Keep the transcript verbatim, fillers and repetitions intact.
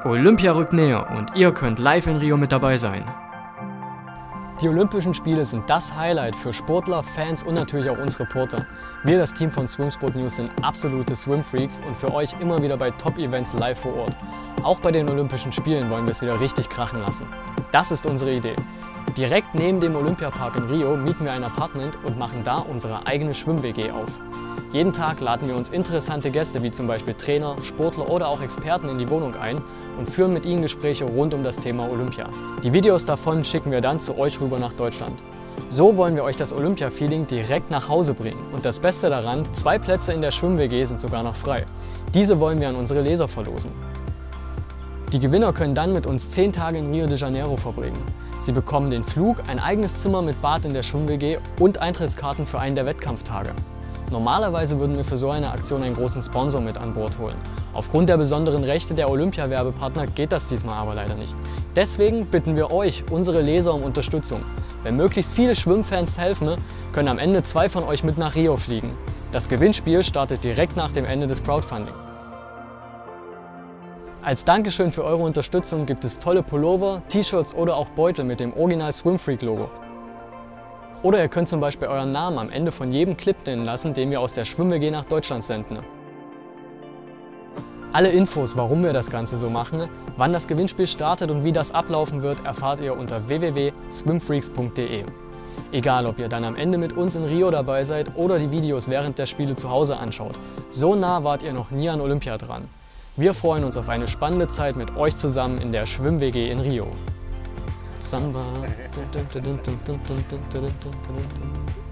Olympia rückt näher und ihr könnt live in Rio mit dabei sein. Die Olympischen Spiele sind das Highlight für Sportler, Fans und natürlich auch uns Reporter. Wir, das Team von Swimsport News, sind absolute Swimfreaks und für euch immer wieder bei Top-Events live vor Ort. Auch bei den Olympischen Spielen wollen wir es wieder richtig krachen lassen. Das ist unsere Idee. Direkt neben dem Olympiapark in Rio mieten wir ein Apartment und machen da unsere eigene Schwimm-W G auf. Jeden Tag laden wir uns interessante Gäste wie zum Beispiel Trainer, Sportler oder auch Experten in die Wohnung ein und führen mit ihnen Gespräche rund um das Thema Olympia. Die Videos davon schicken wir dann zu euch rüber nach Deutschland. So wollen wir euch das Olympia-Feeling direkt nach Hause bringen. Und das Beste daran, zwei Plätze in der Schwimm-W G sind sogar noch frei. Diese wollen wir an unsere Leser verlosen. Die Gewinner können dann mit uns zehn Tage in Rio de Janeiro verbringen. Sie bekommen den Flug, ein eigenes Zimmer mit Bad in der Schwimm-W G und Eintrittskarten für einen der Wettkampftage. Normalerweise würden wir für so eine Aktion einen großen Sponsor mit an Bord holen. Aufgrund der besonderen Rechte der Olympia-Werbepartner geht das diesmal aber leider nicht. Deswegen bitten wir euch, unsere Leser, um Unterstützung. Wenn möglichst viele Schwimmfans helfen, können am Ende zwei von euch mit nach Rio fliegen. Das Gewinnspiel startet direkt nach dem Ende des Crowdfunding. Als Dankeschön für eure Unterstützung gibt es tolle Pullover, T-Shirts oder auch Beutel mit dem Original Swimfreak-Logo. Oder ihr könnt zum Beispiel euren Namen am Ende von jedem Clip nennen lassen, den wir aus der Schwimm-W G nach Deutschland senden. Alle Infos, warum wir das Ganze so machen, wann das Gewinnspiel startet und wie das ablaufen wird, erfahrt ihr unter w w w punkt swimfreaks punkt d e. Egal, ob ihr dann am Ende mit uns in Rio dabei seid oder die Videos während der Spiele zu Hause anschaut, so nah wart ihr noch nie an Olympia dran. Wir freuen uns auf eine spannende Zeit mit euch zusammen in der Schwimm-W G in Rio. Samba.